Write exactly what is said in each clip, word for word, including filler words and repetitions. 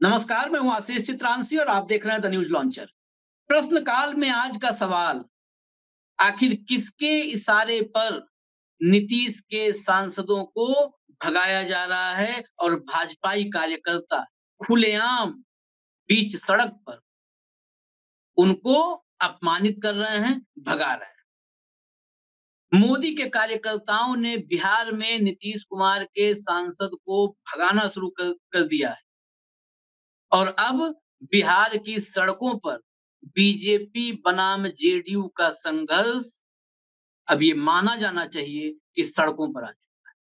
नमस्कार, मैं हूं आशीष चित्रांशी और आप देख रहे हैं द न्यूज लॉन्चर। प्रश्न काल में आज का सवाल, आखिर किसके इशारे पर नीतीश के सांसदों को भगाया जा रहा है और भाजपाई कार्यकर्ता खुलेआम बीच सड़क पर उनको अपमानित कर रहे हैं, भगा रहे हैं। मोदी के कार्यकर्ताओं ने बिहार में नीतीश कुमार के सांसद को भगाना शुरू कर, कर दिया है और अब बिहार की सड़कों पर बीजेपी बनाम जेडीयू का संघर्ष अब ये माना जाना चाहिए कि सड़कों पर आ चुका है।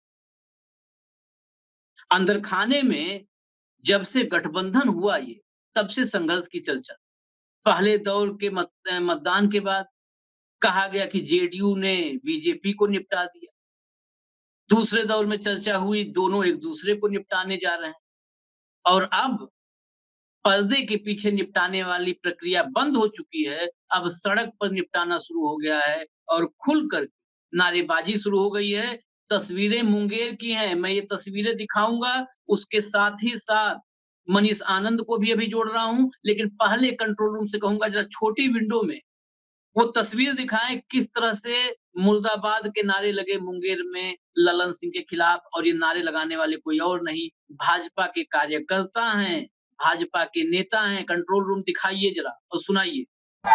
अंदर खाने में जब से गठबंधन हुआ ये तब से संघर्ष की चर्चा। पहले दौर के मत, मतदान के बाद कहा गया कि जेडीयू ने बीजेपी को निपटा दिया। दूसरे दौर में चर्चा हुई दोनों एक दूसरे को निपटाने जा रहे हैं और अब पर्दे के पीछे निपटाने वाली प्रक्रिया बंद हो चुकी है। अब सड़क पर निपटाना शुरू हो गया है और खुलकर नारेबाजी शुरू हो गई है। तस्वीरें मुंगेर की हैं, मैं ये तस्वीरें दिखाऊंगा, उसके साथ ही साथ मनीष आनंद को भी अभी जोड़ रहा हूं, लेकिन पहले कंट्रोल रूम से कहूंगा जरा छोटी विंडो में वो तस्वीर दिखाएं किस तरह से मुर्दाबाद के नारे लगे मुंगेर में ललन सिंह के खिलाफ। और ये नारे लगाने वाले कोई और नहीं, भाजपा के कार्यकर्ता हैं, भाजपा के नेता हैं। कंट्रोल रूम दिखाइए जरा और सुनाइए।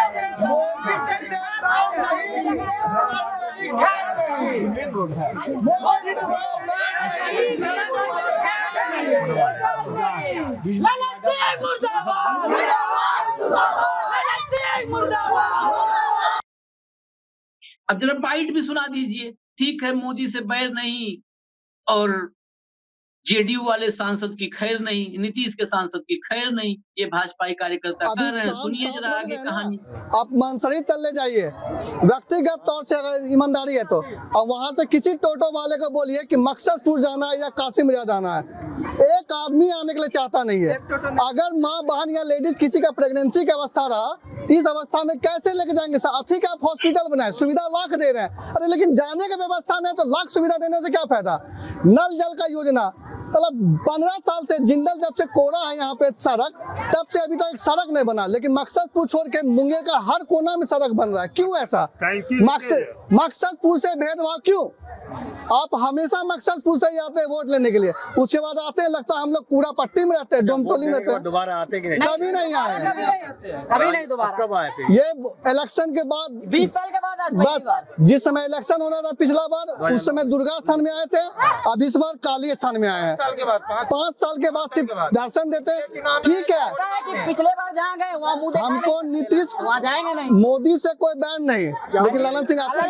अब जरा बाइट भी सुना दीजिए। ठीक है, मोदी से बैर नहीं और जेडीयू वाले सांसद की खैर नहीं, नीतीश के सांसद की खैर नहीं, ये भाजपाई कार्यकर्ता कह रहे हैं। सुनिए जरा आगे कहानी। आप मंसरी तले जाइए, व्यक्तिगत तौर से अगर ईमानदारी है तो, और वहां से किसी टोटो वाले को बोलिए कि मकसदपुर जाना है या कासिम रिया जाना है, एक आदमी आने के लिए चाहता नहीं है। अगर माँ बहन या लेडीज किसी का प्रेगनेंसी की अवस्था रहा, इस अवस्था में कैसे लेके जाएंगे? ठीक है, आप हॉस्पिटल बनाए, सुविधा लाख दे रहे हैं, अरे लेकिन जाने की व्यवस्था नहीं तो लाख सुविधा देने से क्या फायदा? नल जल का योजना, मतलब पंद्रह साल से जिंदल जब से कोड़ा है यहाँ पे सड़क, तब से अभी तक तो एक सड़क नहीं बना, लेकिन मकसदपुर छोड़ के मुंगेर का हर कोना में सड़क बन रहा है। क्यों ऐसा? मकसद मकसदपुर से भेदभाव क्यों? आप हमेशा मकसदपुर से ही आते हैं वोट लेने के लिए, उसके बाद आते हैं लगता है हम लोग कूड़ा पट्टी में रहते हैं, डोमटोली में रहते हैं। दोबारा आते कि नहीं? कभी नहीं आए, कभी नहीं। दोबारा कब आए फिर? ये इलेक्शन के बाद बीस साल के बाद। बस जिस समय इलेक्शन होना था पिछला बार, उस समय दुर्गा स्थान में आए थे, अब इस बार काली स्थान में आए हैं। पाँच साल के बाद सिर्फ दर्शन देते। ठीक है, पिछले बार जहाँ गए वहाँ मुँह हमको नीतीश वहाँ जाएंगे नहीं, मोदी से कोई बैन नहीं, लेकिन ललन सिंह आपको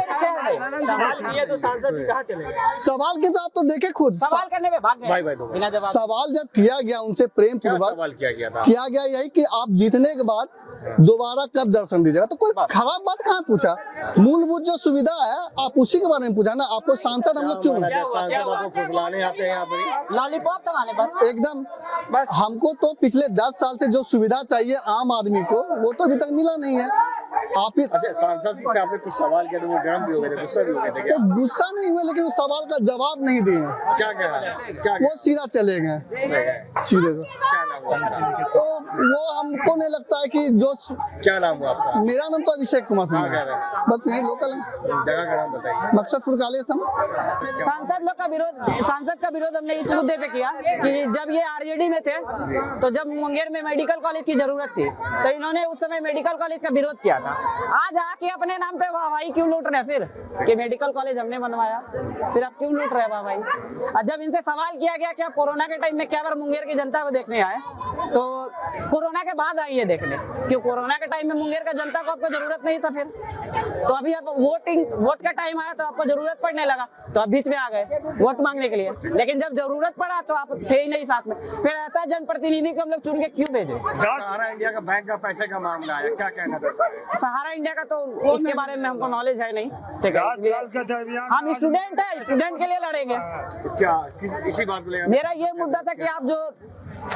सवाल की तो आप तो देखे खुद, सवाल करने में भाग गए। सवाल जब किया गया उनसे प्रेम पूर्वक सवाल किया गया था, किया गया यही कि आप जीतने के बाद दोबारा कब दर्शन दीजिएगा, तो कोई खराब बात कहाँ पूछा? मूलभूत जो सुविधा है आप उसी के बारे में पूछा ना। आपको सांसद हम लोग क्यों फुसलाने आते हैं यहाँ पर, लॉलीपॉप दबाने बस एकदम। बस हमको तो पिछले दस साल से जो सुविधा चाहिए आम आदमी को, वो तो अभी तक मिला नहीं है। आप ही अच्छा, सांसद से आपने कुछ सवाल किया तो वो गर्म भी हो गए थे, गुस्सा भी हो गए थे क्या? तो गुस्सा नहीं हुए, लेकिन उस सवाल का जवाब नहीं दिए। क्या कह रहा है? क्या वो सीधा चले गए, सीधे से। क्या नाम हुआ आपका? तो वो हमको नहीं लगता है कि जो, क्या नाम हुआ आपका? मेरा नाम तो अभिषेक कुमार सिंह है, बस यही लोकल है। जगह का नाम बताइए। मकसदपुर काली स्थान। सांसद लोग का विरोध, सांसद का विरोध हमने इस मुद्दे पे किया कि जब ये आरजेडी में थे तो जब मुंगेर में मेडिकल कॉलेज की जरूरत थी तो इन्होंने उस समय मेडिकल कॉलेज का विरोध किया था। आज आके अपने नाम पे वाहवाही क्यों लूट रहे हैं फिर कि मेडिकल कॉलेज हमने बनवाया? फिर आप क्यों लूट रहे हैं वाहवाही? और जब इनसे सवाल किया गया कि आप कोरोना के टाइम में क्या बार मुंगेर की जनता को देखने आए, तो कोरोना के बाद आइए देखने, क्यों कोरोना के टाइम में मुंगेर का जनता को आपको जरूरत नहीं था। फिर तो अभी आप वोटिंग वोट का टाइम आया तो आपको जरूरत पड़ने लगा तो आप बीच में आ गए वोट मांगने के लिए, लेकिन जब जरूरत पड़ा तो आप थे ही नहीं साथ में। फिर ऐसा जनप्रतिनिधि को हम लोग चुन के क्यों भेजे? सहारा इंडिया का बैंक का पैसे का मामला है, क्या कहना था? सहारा इंडिया का तो उसके बारे में हमको नॉलेज है नहीं, ठीक है। हम स्टूडेंट है, स्टूडेंट के लिए लड़ेंगे। क्या किस इसी बात को लेकर मेरा ये मुद्दा था कि आप जो आप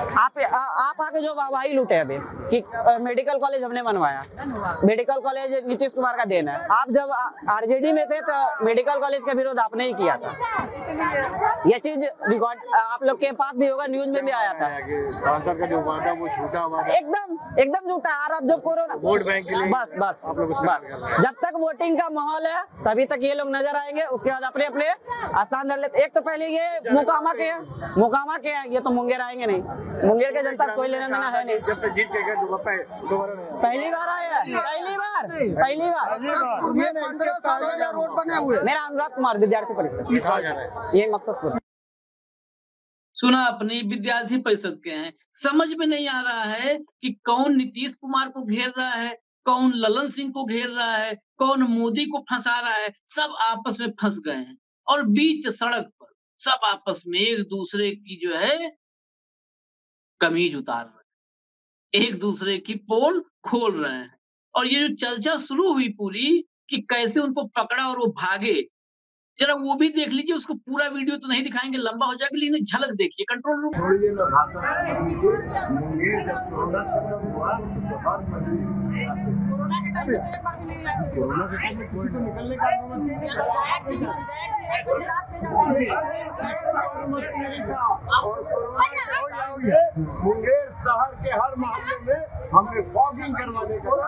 आ, आप आके जो वाहवाही लूटे अभी कि मेडिकल कॉलेज हमने बनवाया, मेडिकल कॉलेज नीतीश कुमार का देन है। आप जब आरजेडी में थे तो मेडिकल कॉलेज का विरोध आपने ही किया था। ये चीज रिकॉर्ड आप लोग के पास भी होगा, न्यूज में भी आया था। सांसद का जो वादा वो झूठा वादा, एकदम एकदम झूठा। और अब जो कोरोना वोट बैंक के लिए बस बस आप लोग बस जब तक वोटिंग का माहौल है तभी तक ये लोग नजर आएंगे, उसके बाद अपने अपने स्थान धर लेते। एक तो पहले ये मोकामा के हैं, मोकामा के हैं, ये तो मुंगेर आएंगे नहीं। मुंगेर के जनता कोई लेना देना है नहीं। जब से जीत के गए दोबारा पहली बार आए हैं, पहली बार पहली बार मेरा अनुराग कुमार, विद्यार्थी परिषद, ये मकसदपुर। सुना अपनी विद्यार्थी परिषद के हैं। समझ में नहीं आ रहा है कि कौन नीतीश कुमार को घेर रहा है, कौन ललन सिंह को घेर रहा है, कौन मोदी को फंसा रहा है। सब आपस में फंस गए हैं और बीच सड़क पर सब आपस में एक दूसरे की जो है कमीज उतार रहे हैं, एक दूसरे की पोल खोल रहे हैं। और ये जो चर्चा शुरू हुई पूरी कि कैसे उनको पकड़ा और वो भागे, जरा वो भी देख लीजिए। उसको पूरा वीडियो तो नहीं दिखाएंगे, लंबा हो जाएगा, लेकिन झलक देखिए। कंट्रोल रूम मुंगेर शहर के हर मोहल्ले में हमने फॉगिंग करवाने का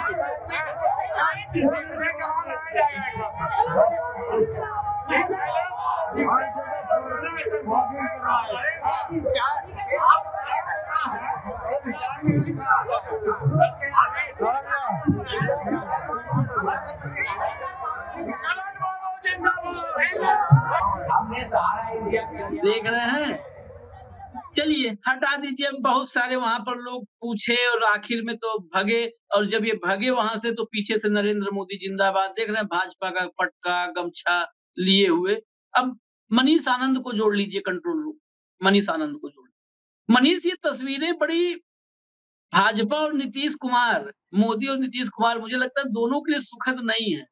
देख रहे हैं। चलिए हटा दीजिए। बहुत सारे वहां पर लोग पूछे और आखिर में तो भगे, और जब ये भगे वहां से तो पीछे से नरेंद्र मोदी जिंदाबाद। देख रहे हैं भाजपा का पटका गमछा लिए हुए। अब मनीष आनंद को जोड़ लीजिए कंट्रोल रूम, मनीष आनंद को जोड़। मनीष, ये तस्वीरें बड़ी भाजपा और नीतीश कुमार, मोदी और नीतीश कुमार, मुझे लगता है दोनों के लिए सुखद नहीं है।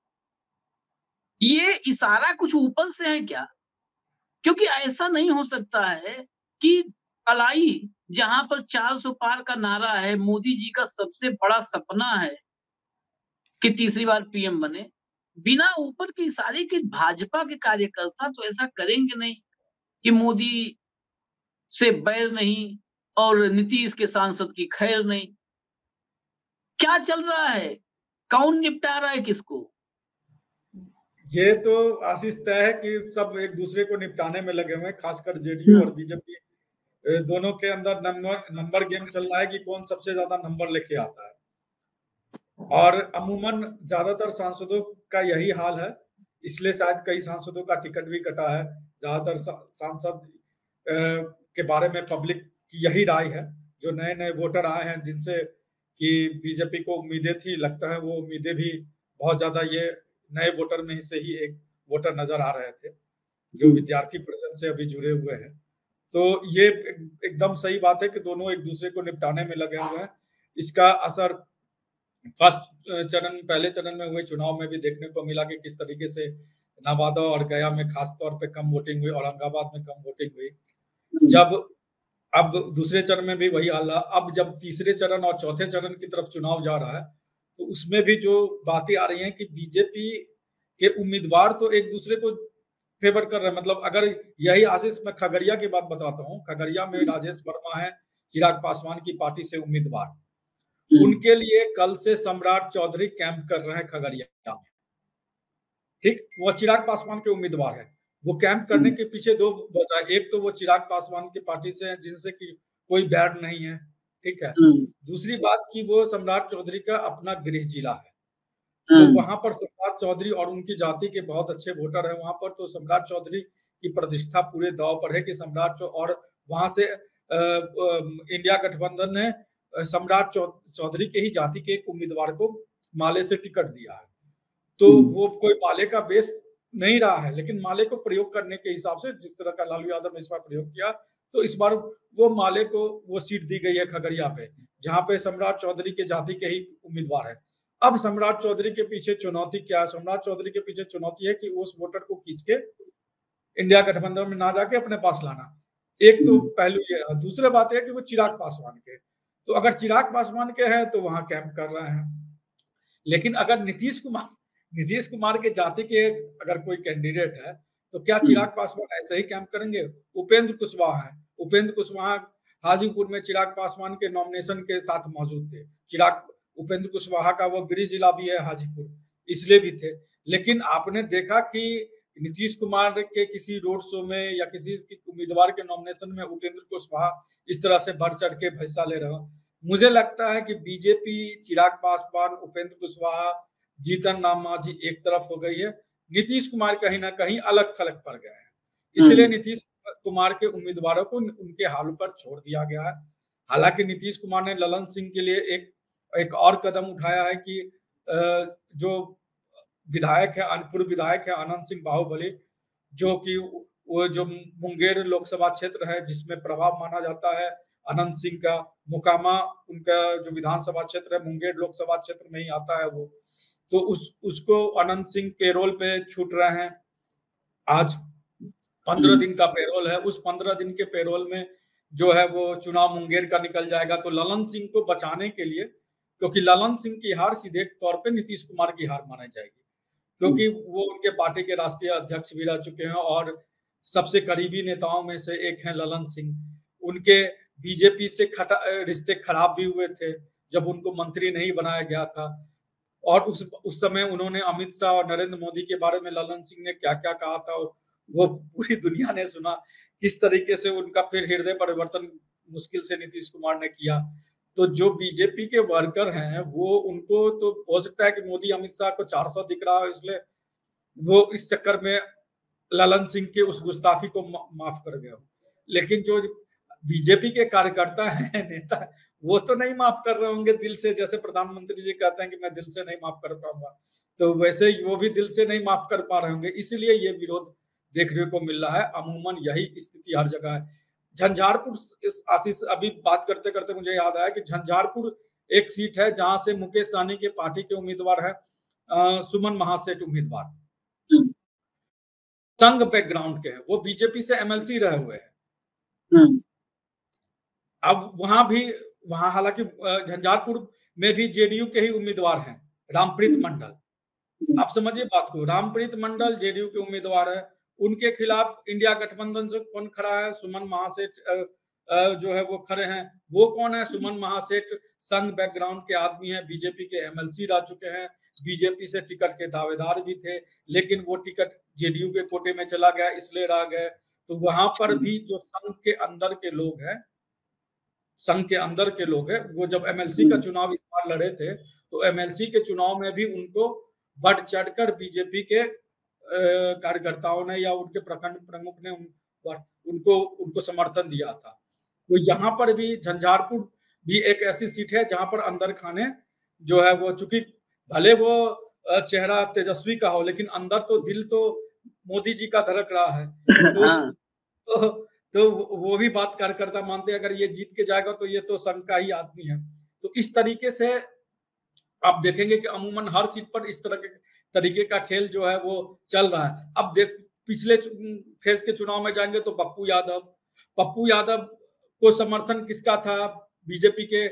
ये इशारा कुछ ऊपर से है क्या? क्योंकि ऐसा नहीं हो सकता है कि अलाई जहां पर चार सौ पार का नारा है, मोदी जी का सबसे बड़ा सपना है कि तीसरी बार पीएम बने, बिना ऊपर के इशारे के भाजपा के कार्यकर्ता तो ऐसा करेंगे नहीं कि मोदी से बैर नहीं और नीतीश के सांसद की खैर नहीं। क्या चल रहा है? कौन निपटा रहा है किसको? ये तो आशीष तय है कि सब एक दूसरे को निपटाने में लगे हुए हैं, खासकर जेडीयू और बीजेपी दोनों के अंदर नंबर नंबर गेम चल रहा है कि कौन सबसे ज्यादा नंबर लेके आता है। और अमूमन ज्यादातर सांसदों का यही हाल है, इसलिए शायद कई सांसदों का टिकट भी कटा है। ज्यादातर सांसद के बारे में पब्लिक की यही राय है। जो नए नए वोटर आए हैं जिनसे कि बीजेपी को उम्मीदें थी, लगता है वो उम्मीदें भी बहुत ज्यादा ये नए वोटर में से ही एक वोटर नजर आ रहे थे जो विद्यार्थी परिषद से अभी जुड़े हुए हैं। तो ये एकदम सही बात है कि दोनों एक दूसरे को निपटाने में लगे हुए हैं। इसका असर फर्स्ट चरण पहले चरण में हुए चुनाव में भी देखने को मिला कि किस तरीके से नवादा और गया में खास तौर पे कम वोटिंग हुई, औरंगाबाद में कम वोटिंग हुई। जब अब दूसरे चरण में भी वही हाल है। अब जब तीसरे चरण और चौथे चरण की तरफ चुनाव जा रहा है तो उसमें भी जो बातें आ रही हैं कि बीजेपी के उम्मीदवार तो एक दूसरे को फेवर कर रहे हैं। मतलब अगर यही आशीष, मैं खगड़िया की बात बताता हूँ। खगड़िया में राजेश वर्मा है, चिराग पासवान की पार्टी से उम्मीदवार। उनके लिए कल से सम्राट चौधरी कैंप कर रहे हैं खगड़िया में। ठीक, वो चिराग पासवान के उम्मीदवार है। वो कैंप करने के पीछे दो वजह, एक तो वो चिराग पासवान की पार्टी से है जिनसे कि कोई बैर नहीं है, ठीक है। दूसरी बात कि वो सम्राट चौधरी का अपना गृह जिला है, तो वहां पर सम्राट चौधरी और उनकी जाति के बहुत अच्छे वोटर हैं वहां पर। तो सम्राट चौधरी की प्रतिष्ठा पूरे दांव पर है कि सम्राट और वहां से आ, आ, इंडिया गठबंधन ने सम्राट चौधरी के ही जाति के एक उम्मीदवार को माले से टिकट दिया है। तो वो कोई माले का बेस नहीं रहा है, लेकिन माले को प्रयोग करने के हिसाब से जिस तरह का लालू यादव ने इस बार प्रयोग किया, तो इस बार वो माले को वो सीट दी गई है खगड़िया पे, जहां पे सम्राट चौधरी के जाति के ही उम्मीदवार है। अब सम्राट चौधरी के पीछे चुनौती क्या है? सम्राट चौधरी के पीछे चुनौती है कि उस वोटर को खींच के इंडिया गठबंधन में ना जाके अपने पास लाना। एक तो पहलू ये है। दूसरी बात है कि वो चिराग पासवान के, तो अगर चिराग पासवान के हैं तो वहां कैंप कर रहे हैं, लेकिन अगर नीतीश कुमार नीतीश कुमार के जाति के अगर कोई कैंडिडेट है तो क्या चिराग पासवान ऐसे ही कैंप करेंगे? उपेंद्र कुशवाहा है, उपेंद्र कुशवाहा हाजीपुर में चिराग पासवान के नॉमिनेशन के साथ मौजूद थे। चिराग उपेंद्र कुशवाहा का वो गृह जिला भी है हाजीपुर, इसलिए भी थे। लेकिन आपने देखा कि नीतीश कुमार के किसी रोड शो में या किसी उम्मीदवार के नॉमिनेशन में उपेंद्र कुशवाहा इस तरह से बढ़ चढ़ के हिस्सा ले रहे हो। मुझे लगता है कि बीजेपी चिराग पासवान, उपेंद्र कुशवाहा, जीतन राम मांझी एक तरफ हो गई है, नीतीश कुमार कहीं ना कहीं अलग थलग पड़ गए हैं, इसलिए नीतीश कुमार के उम्मीदवारों को उनके हाल पर छोड़ दिया गया है। हालांकि नीतीश कुमार ने ललन सिंह के लिए एक एक और कदम उठाया है कि जो विधायक है, पूर्व विधायक है आनंद सिंह बाहुबली, जो कि वो जो मुंगेर लोकसभा क्षेत्र है जिसमें प्रभाव माना जाता है आनंद सिंह का, मोकामा उनका जो विधानसभा क्षेत्र है मुंगेर लोकसभा क्षेत्र में ही आता है वो, तो उस उसको आनंद सिंह पेरोल पे छूट रहे हैं। आज पंद्रह दिन का पेरोल है, उस पंद्रह दिन के पेरोल में जो है वो चुनाव मुंगेर का निकल जाएगा। तो ललन सिंह को बचाने के लिए, क्योंकि ललन सिंह की हार सीधे तौर पे नीतीश कुमार की हार मानी जाएगी, क्योंकि वो उनके पार्टी के राष्ट्रीय अध्यक्ष भी रह चुके हैं और सबसे करीबी नेताओं में से एक हैं ललन सिंह। उनके बीजेपी से खटा रिश्ते खराब भी हुए थे जब उनको मंत्री नहीं बनाया गया था, और उस उस समय उन्होंने अमित शाह और नरेंद्र मोदी के बारे में ललन सिंह ने क्या क्या कहा था वो पूरी दुनिया ने सुना, किस तरीके से उनका फिर हृदय परिवर्तन मुश्किल से नीतीश कुमार ने किया। तो जो बीजेपी के वर्कर हैं वो, उनको तो हो सकता है कि मोदी अमित शाह को चार सौ दिख रहा हो, इसलिए वो इस चक्कर में ललन सिंह के उस गुस्ताखी को माफ कर गया, लेकिन जो बीजेपी के कार्यकर्ता हैं, नेता, वो तो नहीं माफ कर रहे होंगे दिल से, जैसे प्रधानमंत्री जी कहते हैं कि मैं दिल से नहीं माफ कर पाऊंगा, तो वैसे वो भी दिल से नहीं माफ कर पा रहे होंगे, इसलिए ये विरोध देखने को मिल रहा है। अमूमन यही स्थिति हर जगह है। झंझारपुर, इस आशीष अभी बात करते करते मुझे याद आया कि झंझारपुर एक सीट है जहां से मुकेश सहनी के पार्टी के उम्मीदवार है सुमन महासेठ उम्मीदवार, संघ बैकग्राउंड के हैं, वो बीजेपी से एमएलसी रहे हुए हैं। अब वहां भी वहां हालांकि झंझारपुर में भी जेडीयू के ही उम्मीदवार हैं, रामप्रीत मंडल। आप समझिए बात को, रामप्रीत मंडल जेडीयू के उम्मीदवार है, उनके खिलाफ इंडिया गठबंधन से कौन खड़ा है? सुमन महासेठ जो है वो खड़े हैं। वो कौन है? सुमन महासेठ संघ बैकग्राउंड के आदमी हैं, बीजेपी के एमएलसी रह चुके हैं, बीजेपी से टिकट के दावेदार भी थे, लेकिन वो टिकट जेडीयू के कोटे में चला गया, इसलिए रह गए। तो वहां पर भी जो संघ के अंदर के लोग हैं, संघ के अंदर के लोग हैं, वो जब एमएलसी का चुनाव इस बार लड़े थे तो एमएलसी के चुनाव में भी उनको बढ़ चढ़कर बीजेपी के कार्यकर्ताओं ने या उनके प्रखंड प्रमुख ने उन, उनको उनको समर्थन दिया था। तो यहाँ पर भी झंझारपुर भी एक ऐसी सीट है जहां पर अंदर खाने जो है वो, चूंकि भले वो चेहरा तेजस्वी का हो, लेकिन अंदर तो दिल तो मोदी जी का धड़क रहा है। तो, तो, तो वो भी बात कार्यकर्ता मानते हैं, अगर ये जीत के जाएगा तो ये तो संघ का ही आदमी है। तो इस तरीके से आप देखेंगे कि अमूमन हर सीट पर इस तरह के तरीके का खेल जो है वो चल रहा है। अब देख, पिछले फेज के चुनाव में जाएंगे तो पप्पू यादव पप्पू यादव को समर्थन किसका था? बीजेपी के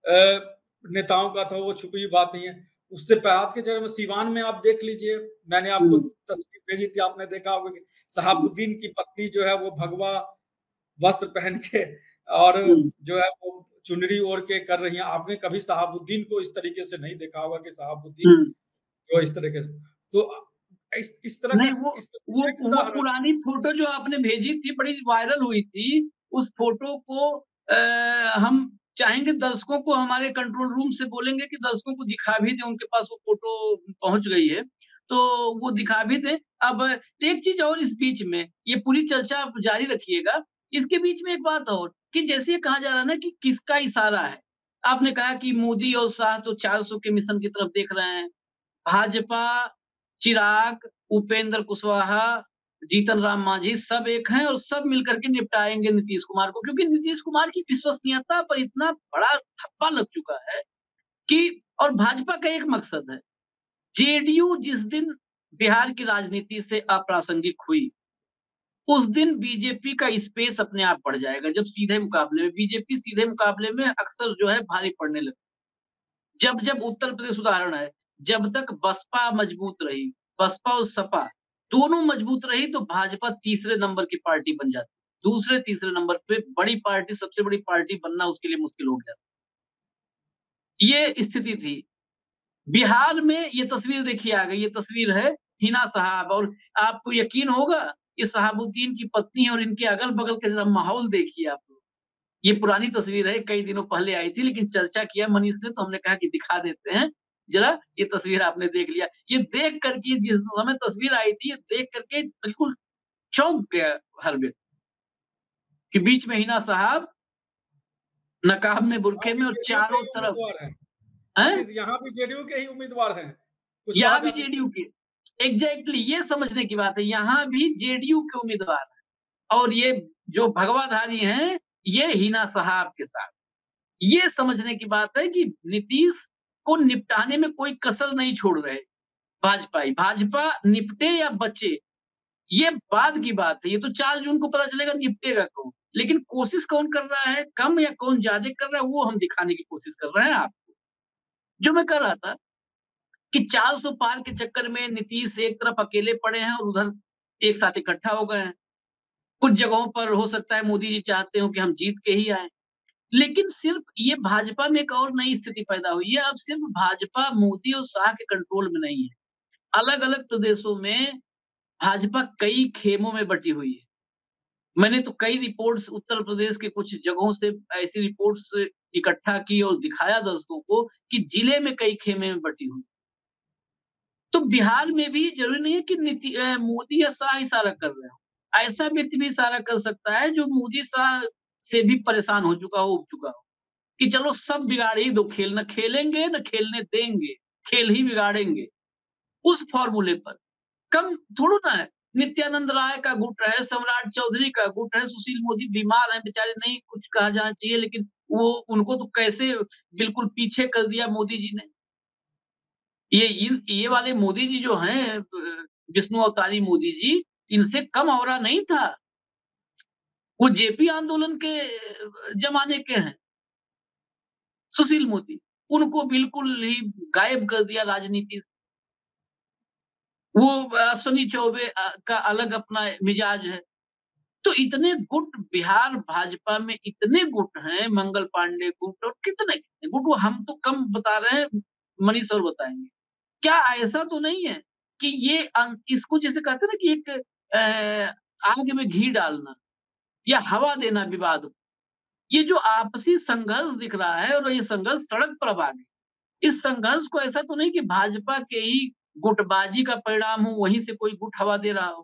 नेताओं का था, वो छुपी बात नहीं है। उससे बाद के चरण में सिवान में आप देख लीजिए, मैंने आपको तस्वीर भेजी थी, आपने देखा होगा कि शहाबुद्दीन की पत्नी जो है वो भगवा वस्त्र पहन के और जो है वो चुनरी ओढ़ के कर रही है। आपने कभी शहाबुद्दीन को इस तरीके से नहीं देखा होगा कि शहाबुद्दीन जो इस तरीके से, तो इस इस तरह नहीं, वो वो, वो पुरानी फोटो जो आपने भेजी थी बड़ी वायरल हुई थी, उस फोटो को आ, हम चाहेंगे दर्शकों को, हमारे कंट्रोल रूम से बोलेंगे कि दर्शकों को दिखा भी दें, उनके पास वो फोटो पहुंच गई है तो वो दिखा भी दें। अब एक चीज और, इस बीच में ये पूरी चर्चा आप जारी रखिएगा, इसके बीच में एक बात और कि जैसे ये कहा जा रहा है ना कि किसका इशारा है, आपने कहा कि मोदी और शाह तो चार सौ के मिशन की तरफ देख रहे हैं, भाजपा, चिराग, उपेंद्र कुशवाहा, जीतन राम मांझी सब एक हैं और सब मिलकर के निपटाएंगे नीतीश कुमार को, क्योंकि नीतीश कुमार की विश्वसनीयता पर इतना बड़ा ठप्पा लग चुका है कि, और भाजपा का एक मकसद है, जेडीयू जिस दिन बिहार की राजनीति से अप्रासंगिक हुई, उस दिन बीजेपी का स्पेस अपने आप बढ़ जाएगा। जब सीधे मुकाबले में बीजेपी सीधे मुकाबले में अक्सर जो है भारी पड़ने लगती। जब जब उत्तर प्रदेश उदाहरण है, जब तक बसपा मजबूत रही, बसपा और सपा दोनों मजबूत रही, तो भाजपा तीसरे नंबर की पार्टी बन जाती। दूसरे तीसरे नंबर पे बड़ी पार्टी, सबसे बड़ी पार्टी बनना उसके लिए मुश्किल हो गया। ये स्थिति थी। बिहार में ये तस्वीर देखिए आ गई। ये तस्वीर है हिना साहब, और आपको यकीन होगा ये शहाबुद्दीन की पत्नी और इनके अगल-बगल के जरा माहौल देखिए आप लोग। ये पुरानी तस्वीर है, कई दिनों पहले आई थी, लेकिन चर्चा किया मनीष ने, तो हमने कहा कि दिखा देते हैं जरा। ये तस्वीर आपने देख लिया। ये देख करके जिस समय तस्वीर आई थी, ये देख करके बिल्कुल चौंक गया हर व्यक्ति कि बीच में हिना साहब नकाब में, बुरखे में, और चारों तरफ हैं? यहाँ भी जेडीयू के ही उम्मीदवार हैं। यहाँ भी जेडीयू के, एग्जैक्टली ये समझने की बात है। यहाँ भी जेडीयू के उम्मीदवार हैं, और ये जो भगवाधारी हैं ये हिना साहब के साथ। ये समझने की बात है कि नीतीश को निपटाने में कोई कसर नहीं छोड़ रहे भाजपा। भाजपा निपटे या बचे ये बाद की बात है। ये तो चार जून को पता चलेगा निपटेगा कौन, लेकिन कोशिश कौन कर रहा है, कम या कौन ज्यादा कर रहा है, वो हम दिखाने की कोशिश कर रहे हैं आपको। जो मैं कर रहा था कि चार सौ पार के चक्कर में नीतीश एक तरफ अकेले पड़े हैं और उधर एक साथ इकट्ठा हो गए हैं। कुछ जगहों पर हो सकता है मोदी जी चाहते हो कि हम जीत के ही आए, लेकिन सिर्फ ये भाजपा में एक और नई स्थिति पैदा हुई है। अब सिर्फ भाजपा मोदी और शाह के कंट्रोल में नहीं है। अलग अलग प्रदेशों में भाजपा कई खेमों में बटी हुई है। मैंने तो कई रिपोर्ट्स उत्तर प्रदेश के कुछ जगहों से ऐसी रिपोर्ट्स इकट्ठा की और दिखाया दर्शकों को कि जिले में कई खेमे में बटी हुई। तो बिहार में भी जरूरी नहीं है कि नीति मोदी या शाह इशारा कर रहे हो। ऐसा व्यक्ति भी इशारा कर सकता है जो मोदी शाह से भी परेशान हो चुका हो, उब चुका हो, कि चलो सब बिगाड़ ही दो, खेल न खेलेंगे न खेलने देंगे, खेल ही बिगाड़ेंगे। उस फॉर्मूले पर कम थोड़ा ना है। नित्यानंद राय का गुट है, सम्राट चौधरी का गुट है, सुशील मोदी बीमार हैं बेचारे, नहीं कुछ कहा जाना चाहिए, लेकिन वो उनको तो कैसे बिल्कुल पीछे कर दिया मोदी जी ने। ये ये वाले मोदी जी जो हैं, विष्णु अवतारी मोदी जी, इनसे कम औरा नहीं था। वो जेपी आंदोलन के जमाने के हैं सुशील मोदी, उनको बिल्कुल ही गायब कर दिया राजनीति से। वो अश्विनी चौबे का अलग अपना मिजाज है। तो इतने गुट बिहार भाजपा में, इतने गुट हैं, मंगल पांडे गुट और कितने कितने गुट, वो हम तो कम बता रहे हैं, मनीष और बताएंगे। क्या ऐसा तो नहीं है कि ये इसको जैसे कहते हैं ना कि एक आग में घी डालना या हवा देना विवाद, ये जो आपसी संघर्ष दिख रहा है और ये संघर्ष सड़क पर अब आ गई, इस संघर्ष को ऐसा तो नहीं कि भाजपा के ही गुटबाजी का परिणाम हो, वहीं से कोई गुट हवा दे रहा हो।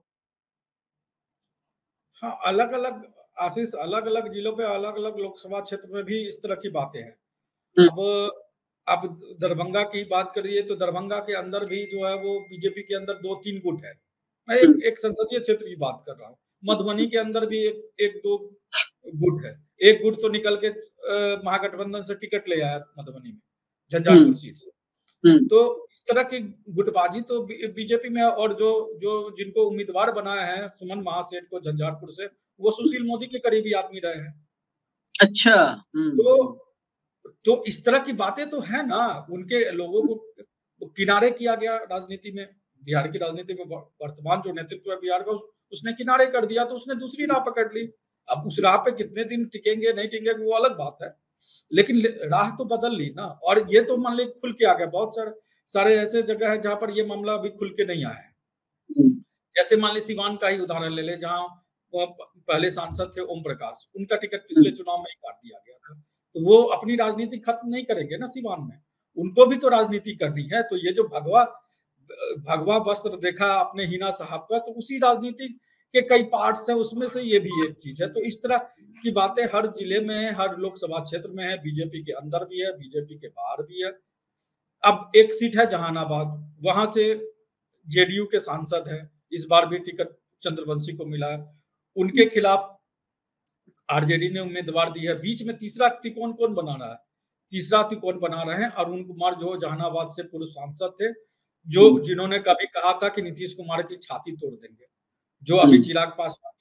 हाँ, अलग अलग आशीष, अलग अलग जिलों पे अलग अलग लोकसभा क्षेत्र में भी इस तरह की बातें हैं। अब आप दरभंगा की बात करिए तो दरभंगा के अंदर भी जो है वो बीजेपी के अंदर दो तीन गुट है। मैं एक, एक संसदीय क्षेत्र की बात कर रहा हूँ। मधुबनी के अंदर भी एक, एक दो गुट है। एक गुट तो निकल के महागठबंधन से टिकट ले आया मधुबनी में, झंझारपुर सीट से। तो इस तरह की गुटबाजी तो बीजेपी में, और जो जो जिनको उम्मीदवार बनाए हैं सुमन महासेठ को झंझारपुर से, वो सुशील मोदी के करीबी आदमी रहे हैं। अच्छा। तो तो इस तरह की बातें तो है ना, उनके लोगों को किनारे किया गया राजनीति में। बिहार की राजनीति में वर्तमान जो नेतृत्व है बिहार का, उसने किनारे कर दिया, तो उसने दूसरी राह पकड़ ली। अब उस राह पे कितने दिन टिकेंगे नहीं टिकेंगे वो अलग बात है, लेकिन राह तो बदल ली ना। और ये तो मान ली खुल के आ गया। बहुत सारे सारे ऐसे जगह है जहां पर ये मामला अभी खुल के नहीं आया है। जैसे मान ली सिवान का ही उदाहरण ले ले, जहां पहले सांसद थे ओम प्रकाश, उनका टिकट पिछले चुनाव में ही काट दिया गया था। तो वो अपनी राजनीति खत्म नहीं करेंगे ना सिवान में, उनको भी तो राजनीति करनी है। तो ये जो भगवा भगवा वस्त्र देखा आपने हिना साहब का, तो उसी राजनीति के कई पार्ट्स हैं, उसमें से ये भी एक चीज है। तो इस तरह की बातें हर जिले में है, हर लोकसभा क्षेत्र में है। बीजेपी के अंदर भी है, बीजेपी के बाहर भी है। अब एक सीट है जहानाबाद, वहां से जेडीयू के सांसद हैं, इस बार भी टिकट चंद्रवंशी को मिला है। उनके खिलाफ आरजेडी ने उम्मीदवार दी है। बीच में तीसरा त्रिकोण कौन बना रहा है? तीसरा त्रिकोण बना रहे हैं अरुण कुमार, जो जहानाबाद से पूर्व सांसद थे, जो जिन्होंने कभी कहा था कि नीतीश कुमार की छाती तोड़ देंगे, जो अभी चिराग पासवान की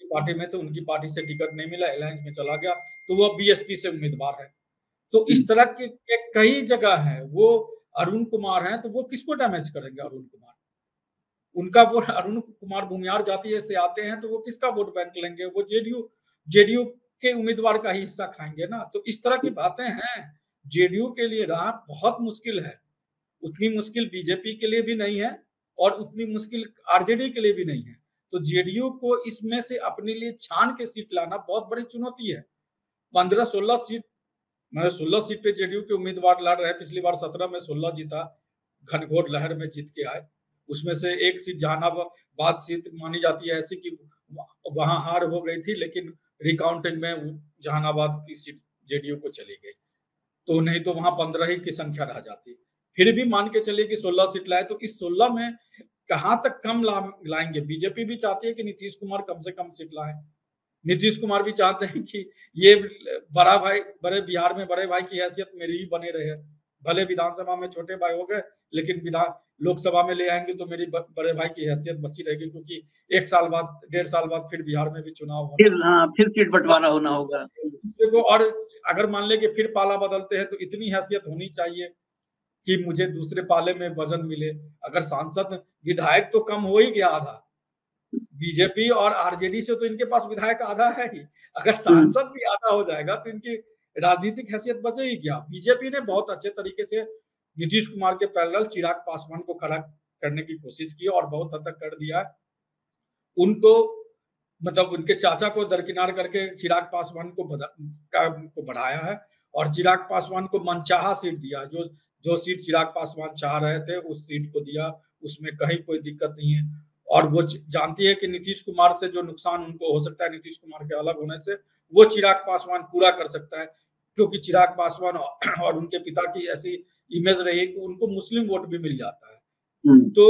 की पार्टी में थे, उनकी पार्टी से टिकट नहीं मिला, अलायंस में चला गया, तो वो बीएसपी से उम्मीदवार है। तो इस तरह के, के कई जगह है। वो अरुण कुमार हैं, तो वो किसको डैमेज करेंगे? अरुण कुमार, उनका वोट अरुण कुमार भूमिहार जाति से आते हैं, तो वो किसका वोट बैंक लेंगे? वो जेडीयू जेडीयू के उम्मीदवार का ही हिस्सा खाएंगे ना। तो इस तरह की बातें हैं। जेडीयू के लिए राह बहुत मुश्किल है, उतनी मुश्किल बीजेपी के लिए भी नहीं है और उतनी मुश्किल आरजेडी के लिए भी नहीं है। तो जेडीयू को इसमें से अपने लिए छान के सीट लाना बहुत बड़ी चुनौती है। पंद्रह सोलह सीट, मैं सोलह सीट पे जेडीयू के उम्मीदवार लड़ रहे हैं। पिछली बार सत्रह में सोलह जीता, घनघोर लहर में जीत के आए। उसमें से एक सीट जहानाबाद सीट मानी जाती है ऐसी कि वहां हार हो गई थी, लेकिन रिकाउंटिंग में जहानाबाद की सीट जेडीयू को चली गई। तो नहीं तो वहां पंद्रह ही की संख्या रह जाती। फिर भी मान के चलिए कि सोलह सीट लाए, तो इस सोलह में कहां तक कम ला, लाएंगे? बीजेपी भी चाहती है कि नीतीश कुमार कम से कम सीट लाए। नीतीश कुमार भी चाहते हैं कि ये बड़ा भाई, बड़े बिहार में बड़े भाई की हैसियत मेरी ही बने रहे। भले विधानसभा में छोटे भाई हो गए, लेकिन विधान लोकसभा में ले आएंगे तो मेरी बड़े भाई की हैसियत बची रहेगी, क्योंकि एक साल बाद, डेढ़ साल बाद फिर बिहार में भी चुनाव होगा, फिर हाँ फिर सीट बंटवारा होना होगा। देखो, और अगर मान ले कि फिर पाला बदलते हैं, तो इतनी हैसियत होनी चाहिए कि मुझे दूसरे पाले में वजन मिले। अगर सांसद विधायक तो कम हो ही गया आधा, बीजेपी और आरजेडी से तो इनके पास विधायक आधा है ही, अगर सांसद भी आधा हो जाएगा तो इनकी राजनीतिक हैसियत बचेगी क्या? बीजेपी ने बहुत अच्छे तरीके से नीतीश कुमार के पैरेलल चिराग पासवान को खड़ा करने की कोशिश की और बहुत हद तक कर दिया। उनको मतलब उनके चाचा को दरकिनार करके चिराग पासवान को बधा, का, को बढ़ाया है और चिराग पासवान को मनचाहा सीट दिया। जो जो सीट चिराग पासवान चाह रहे थे उस सीट को दिया, उसमें कहीं कोई दिक्कत नहीं है। और वो जानती है कि नीतीश कुमार से जो नुकसान उनको हो सकता है नीतीश कुमार के अलग होने से, वो चिराग पासवान पूरा कर सकता है, क्योंकि चिराग पासवान और उनके पिता की ऐसी इमेज रही है कि उनको मुस्लिम वोट भी मिल जाता है। तो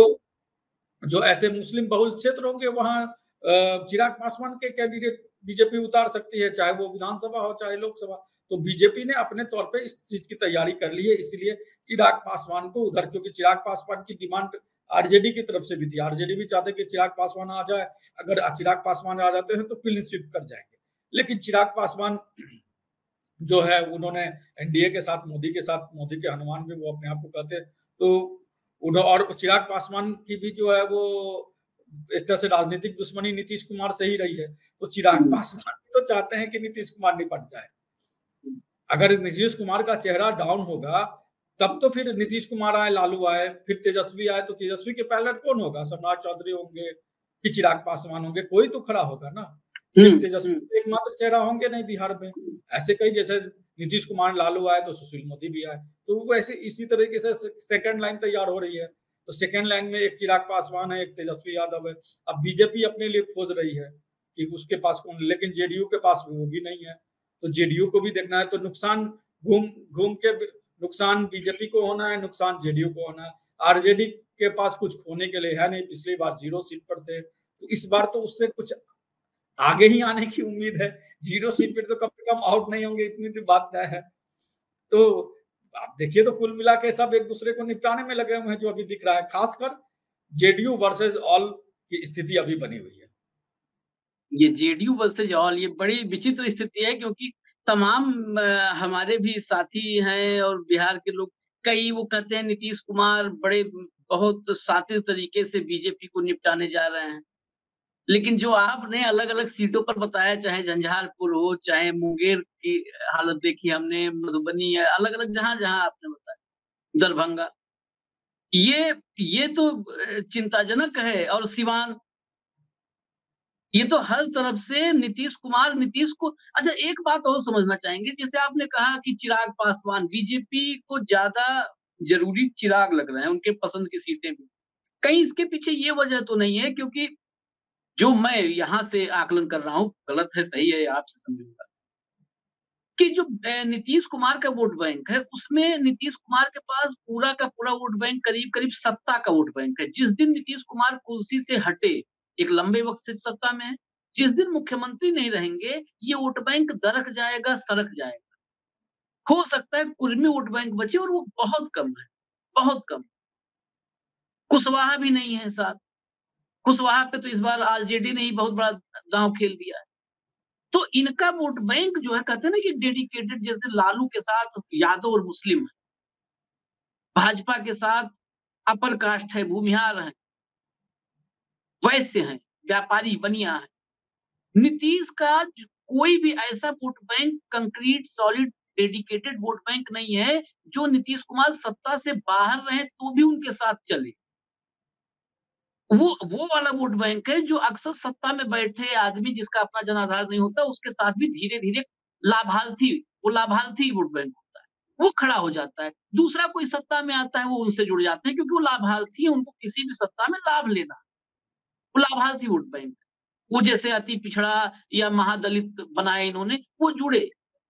जो ऐसे मुस्लिम बहुल क्षेत्र होंगे वहां चिराग पासवान के कैंडिडेट बीजेपी उतार सकती है, चाहे वो विधानसभा हो चाहे लोकसभा। तो बीजेपी ने अपने तौर पे इस चीज की तैयारी कर ली है, इसलिए चिराग पासवान को उधर, क्योंकि चिराग पासवान की डिमांड आरजेडी की तरफ से भी थी। आरजेडी भी चाहते कि चिराग पासवान आ जाए, अगर चिराग पासवान आ जाते हैं तो क्लीन स्वीप कर जाएंगे। लेकिन चिराग पासवान जो है उन्होंने एनडीए के साथ, मोदी के साथ, मोदी के हनुमान भी वो अपने आप को कहते, तो और चिराग पासवान की भी जो है वो एक तरह से राजनीतिक दुश्मनी नीतीश कुमार से ही रही है। तो चिराग पासवान तो चाहते हैं कि नीतीश कुमार निपट जाए। अगर नीतीश कुमार का चेहरा डाउन होगा तब तो फिर नीतीश कुमार आए, लालू आए, फिर तेजस्वी आए, तो तेजस्वी के पहले कौन होगा? सम्राट चौधरी होंगे कि चिराग पासवान होंगे? कोई तो खड़ा होगा ना। सिर्फ तेजस्वी एकमात्र चेहरा होंगे नहीं बिहार में। ऐसे कई, जैसे नीतीश कुमार लालू आए तो सुशील मोदी भी आए, तो वो ऐसे इसी तरीके से सेकंड लाइन तैयार हो रही है। तो सेकंड लाइन में एक चिराग पासवान है, एक तेजस्वी यादव है। अब बीजेपी अपने लिए खोज रही है कि उसके पास कौन, लेकिन जेडीयू के पास वो भी नहीं है। तो जेडीयू को भी देखना है। तो नुकसान घूम घूम के नुकसान बीजेपी को होना है, नुकसान जेडीयू को होना है। आरजेडी के पास कुछ खोने के लिए है नहीं, पिछली बार जीरो सीट पर थे, तो इस बार तो उससे कुछ आगे ही आने की उम्मीद है। जीरो सीट पर तो कम से कम आउट नहीं होंगे, इतनी तो बात तय है। तो आप देखिए, तो कुल मिला के सब एक दूसरे को निपटाने में लगे हुए हैं, जो अभी दिख रहा है। खासकर जेडीयू वर्सेस ऑल की स्थिति अभी बनी हुई है। ये जेडीयू वर्सेस ऑल, ये बड़ी विचित्र स्थिति है, क्योंकि तमाम हमारे भी साथी हैं और बिहार के लोग, कई वो कहते हैं नीतीश कुमार बड़े बहुत शातिर तरीके से बीजेपी को निपटाने जा रहे हैं। लेकिन जो आपने अलग अलग सीटों पर बताया, चाहे झंझारपुर हो, चाहे मुंगेर की हालत देखी हमने, मधुबनी है, अलग अलग जहां जहां आपने बताया, दरभंगा, ये ये तो चिंताजनक है। और सिवान, ये तो हर तरफ से नीतीश कुमार नीतीश को। अच्छा, एक बात और समझना चाहेंगे, जैसे आपने कहा कि चिराग पासवान, बीजेपी को ज्यादा जरूरी चिराग लग रहे हैं, उनके पसंद की सीटें भी। कहीं इसके पीछे ये वजह तो नहीं है, क्योंकि जो मैं यहाँ से आकलन कर रहा हूँ, गलत है सही है आपसे समझूंगा, कि जो नीतीश कुमार का वोट बैंक है, उसमें नीतीश कुमार के पास पूरा का पूरा वोट बैंक करीब करीब सत्ता का वोट बैंक है। जिस दिन नीतीश कुमार कुर्सी से हटे, एक लंबे वक्त से सत्ता में है, जिस दिन मुख्यमंत्री नहीं रहेंगे, ये वोट बैंक दरक जाएगा, सरक जाएगा। हो सकता है कुर्मी वोट बैंक बचे, और वो बहुत कम है, बहुत कम। कुशवाहा भी नहीं है साथ, कुशवाहा पे तो इस बार आरजेडी ने ही बहुत बड़ा दांव खेल दिया है। तो इनका वोट बैंक जो है, कहते हैं ना कि डेडिकेटेड, जैसे लालू के साथ यादव और मुस्लिम है, भाजपा के साथ अपर कास्ट है, भूमिहार है, वैश्य हैं, व्यापारी, बनिया है। नीतीश का कोई भी ऐसा vote bank, concrete solid dedicated vote bank नहीं है जो नीतीश कुमार सत्ता से बाहर रहे तो भी उनके साथ चले। वो वो वाला वोट बैंक है जो अक्सर सत्ता में बैठे आदमी जिसका अपना जनाधार नहीं होता, उसके साथ भी धीरे धीरे लाभार्थी, वो लाभार्थी वोट बैंक होता है, वो खड़ा हो जाता है। दूसरा कोई सत्ता में आता है, वो उनसे जुड़ जाते हैं क्योंकि वो लाभार्थी है, उनको किसी भी सत्ता में लाभ लेना, वो लाभार्थी वोट बैंक। वो जैसे अति पिछड़ा या महादलित बनाए इन्होंने, वो जुड़े।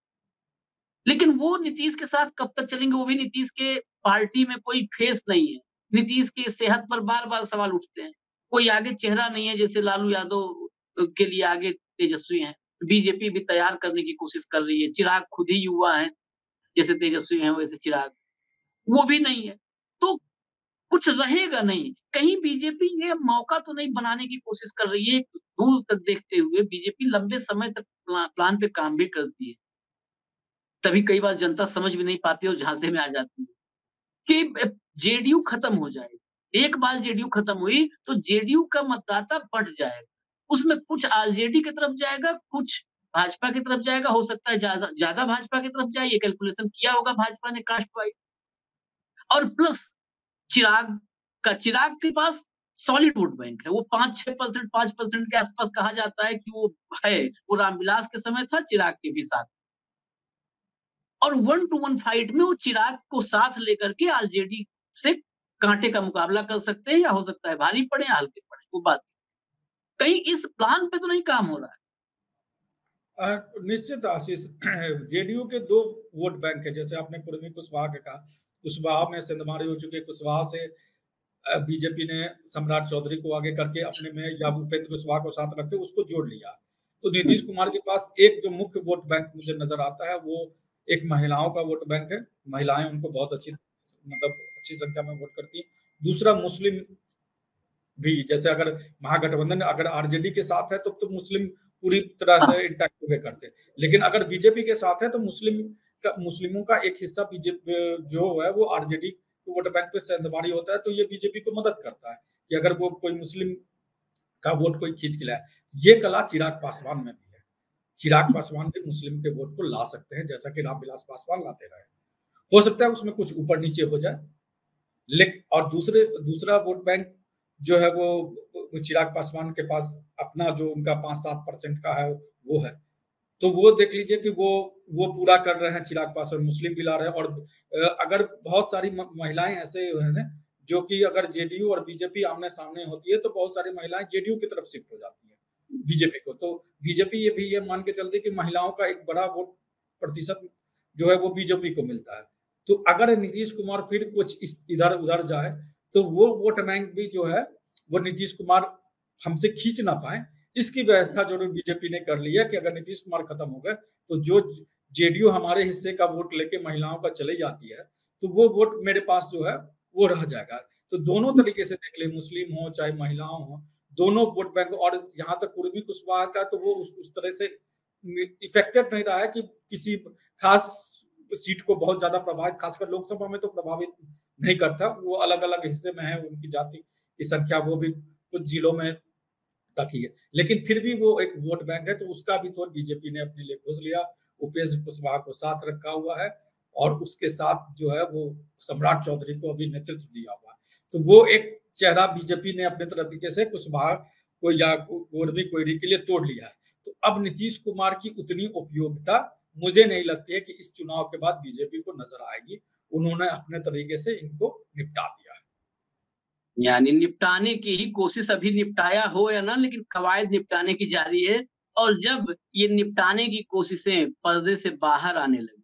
लेकिन वो नीतीश के साथ कब तक चलेंगे? वो भी नीतीश के पार्टी में कोई फेस नहीं है। नीतीश की सेहत पर बार-बार सवाल उठते हैं। कोई आगे चेहरा नहीं है, जैसे लालू यादव के लिए आगे तेजस्वी हैं। बीजेपी भी तैयार करने की कोशिश कर रही है। चिराग खुद ही युवा हैं, जैसे तेजस्वी हैं वैसे चिराग, वो भी नहीं है। तो कुछ रहेगा नहीं। कहीं बीजेपी ये मौका तो नहीं बनाने की कोशिश कर रही है, दूर तक देखते हुए बीजेपी लंबे समय तक प्ला प्लान पे काम भी करती है। तभी कई बार जनता समझ भी नहीं पाती और झांसे में आ जाती है कि जेडीयू खत्म हो जाएगी। एक बार जेडीयू खत्म हुई तो जेडीयू का मतदाता बढ़ जाएगा। उसमें कुछ आरजेडी की तरफ जाएगा, कुछ भाजपा की तरफ जाएगा, हो सकता है ज्यादा ज्यादा भाजपा की तरफ जाए, ये कैलकुलेशन किया होगा भाजपा ने कास्ट वाइज। और प्लस चिराग का चिराग के पास सॉलिड वोट बैंक है, वो पांच छह परसेंट पांच परसेंट के आसपास कहा जाता है कि वो है। वो रामविलास के समय था, चिराग के भी साथ, और वन टू वन फाइट में वो चिराग को साथ लेकर के आरजेडी से कांटे का मुकाबला कर सकते हैं, या हो सकता है भारी पड़े या हल्के पड़े, वो बात कहीं इस प्लान पे तो नहीं काम हो रहा है। आ, निश्चित आशीष, जेडीयू के दो वोट बैंक है, जैसे आपने कुर्मी कुशवाहा का कहा, कुशवाहा में सेंधमारी हो चुकी है, कुशवाहा से बीजेपी ने सम्राट चौधरी को आगे करके अपने में या भूपेंद्र कुशवाहा को साथ रख के उसको जोड़ लिया। तो नीतीश कुमार के पास एक जो मुख्य वोट बैंक मुझे नजर आता है वो एक महिलाओं का वोट बैंक है। महिलाएं उनको बहुत अच्छी मतलब अच्छी संख्या में वोट करती है। दूसरा मुस्लिम भी, जैसे अगर महागठबंधन अगर आरजेडी के साथ है तो, तो मुस्लिम पूरी तरह से इंटैक्ट होकर करते हैं, लेकिन अगर बीजेपी के साथ है तो मुस्लिम का मुस्लिमों का एक हिस्सा बीजेपी जो है वो आरजेडी वोट बैंक पे सेंधमारी होता है। तो ये बीजेपी को मदद करता है कि अगर वो कोई मुस्लिम का वोट कोई खींच के लाए। ये कला चिराग पासवान में भी है। चिराग पासवान भी मुस्लिम के वोट को ला सकते हैं, जैसा कि रामविलास पासवान लाते रहे। हो सकता है उसमें कुछ ऊपर नीचे हो जाए, लेकिन और दूसरे दूसरा वोट बैंक जो है वो चिराग पासवान के पास अपना जो उनका पांच सात परसेंट का है वो है। तो वो देख लीजिए कि वो वो पूरा कर रहे हैं चिराग पासवान, मुस्लिम भी ला रहे हैं। और अगर बहुत सारी महिलाएं ऐसे हैं जो कि अगर जेडीयू और बीजेपी आमने सामने होती है तो बहुत सारी महिलाएं जेडीयू की तरफ शिफ्ट हो जाती है बीजेपी को। तो बीजेपी ये भी ये मान के चलती है कि महिलाओं का एक बड़ा वोट प्रतिशत जो है वो बीजेपी को मिलता है। तो अगर नीतीश कुमार फिर कुछ इस इधर उधर जाए तो वो वोट बैंक भी जो है वो नीतीश कुमार हमसे खींच ना पाए, इसकी व्यवस्था जरूर बीजेपी ने कर ली है कि अगर नीतीश कुमार खत्म हो गए तो जो जेडीयू हमारे हिस्से का वोट लेके महिलाओं का चले जाती है तो वो वोट मेरे पास जो है वो रह जाएगा। तो दोनों तरीके से देख ले, मुस्लिम हो चाहे महिलाओं हो, दोनों वोट बैंक। और यहाँ तक कुर्मी कुशवाहा का तो वो उस, उस तरह से इफेक्टेड नहीं रहा है कि किसी खास सीट को बहुत ज्यादा प्रभावित, खासकर लोकसभा में तो प्रभावित नहीं करता। वो अलग अलग हिस्से में है, उनकी जाति की संख्या वो भी कुछ जिलों में तक ही है, लेकिन फिर भी वो एक वोट बैंक है। तो उसका भी तो बीजेपी ने अपने लिए खोज लिया। उपेंद्र कुशवाहा को साथ रखा हुआ है और उसके साथ जो है वो सम्राट चौधरी को अभी नेतृत्व दिया हुआ है। तो वो एक चेहरा बीजेपी ने अपने तरीके से कुशवाहा को या कुर्मी कोयरी के लिए तोड़ लिया है। तो अब नीतीश कुमार की उतनी उपयोगिता मुझे नहीं लगती है कि इस चुनाव के बाद बीजेपी को नजर आएगी। उन्होंने अपने तरीके से इनको निपटा दिया है, यानी निपटाने की ही कोशिश, अभी निपटाया हो या ना, लेकिन कवायद निपटाने की जारी है। और जब ये निपटाने की कोशिशें पर्दे से बाहर आने लगी,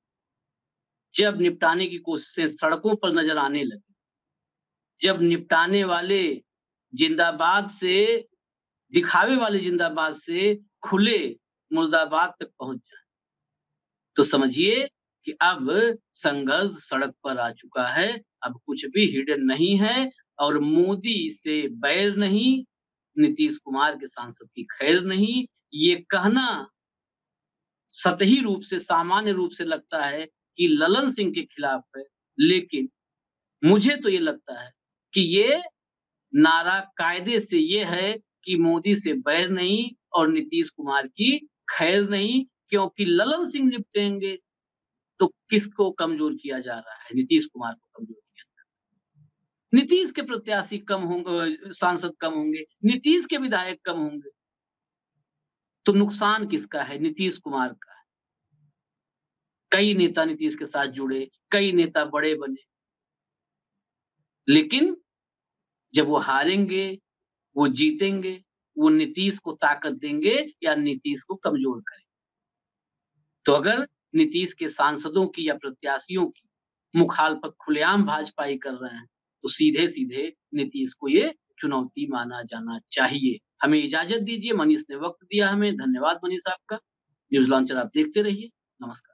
जब निपटाने की कोशिशें सड़कों पर नजर आने लगी, जब निपटाने वाले जिंदाबाद से, दिखावे वाले जिंदाबाद से खुले मुर्दाबाद तक पहुंच जाए, तो समझिए कि अब संघर्ष सड़क पर आ चुका है। अब कुछ भी हिडन नहीं है और मोदी से बैर नहीं, नीतीश कुमार के सांसद की खैर नहीं। ये कहना सतही रूप से, सामान्य रूप से लगता है कि ललन सिंह के खिलाफ है, लेकिन मुझे तो ये लगता है कि ये नारा कायदे से ये है कि मोदी से बैर नहीं और नीतीश कुमार की खैर नहीं, क्योंकि ललन सिंह निपटेंगे तो किसको कमजोर किया जा रहा है? नीतीश कुमार को कमजोर किया जा रहा है। नीतीश के प्रत्याशी कम होंगे, सांसद कम होंगे, नीतीश के विधायक कम होंगे, तो नुकसान किसका है? नीतीश कुमार का है। कई नेता नीतीश के साथ जुड़े, कई नेता बड़े बने, लेकिन जब वो हारेंगे, वो जीतेंगे, वो नीतीश को ताकत देंगे या नीतीश को कमजोर करेंगे। तो अगर नीतीश के सांसदों की या प्रत्याशियों की मुखालफत खुलेआम भाजपाई कर रहे हैं, तो सीधे सीधे नीतीश को ये चुनौती माना जाना चाहिए। हमें इजाजत दीजिए, मनीष ने वक्त दिया हमें, धन्यवाद मनीष आपका। न्यूज लॉन्चर आप देखते रहिए, नमस्कार।